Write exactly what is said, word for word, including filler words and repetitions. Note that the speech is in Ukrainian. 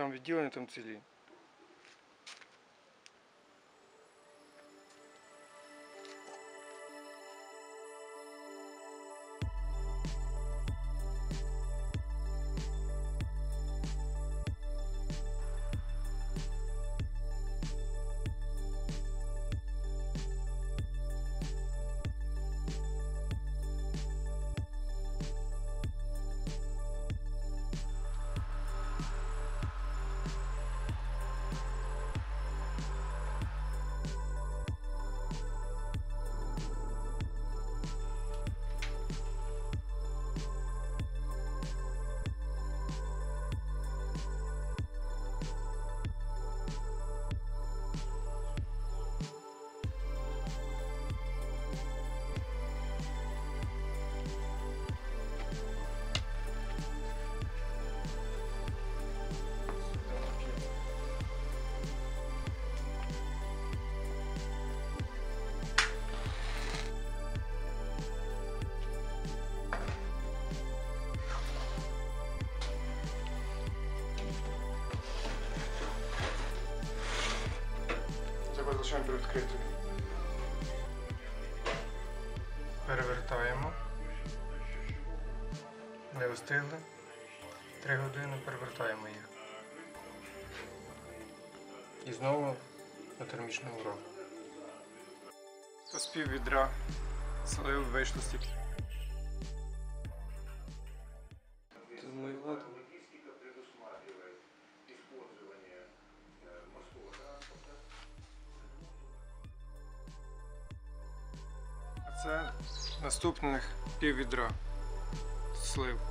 там відділення, там цілі. Залишаємо відкритою. Перевертаємо. Не встигли. Три години перевертаємо їх. І знову на термічному уроку. З пів відра сливи вийшло стільки. Це моя влада. Це наступних пів відра слив.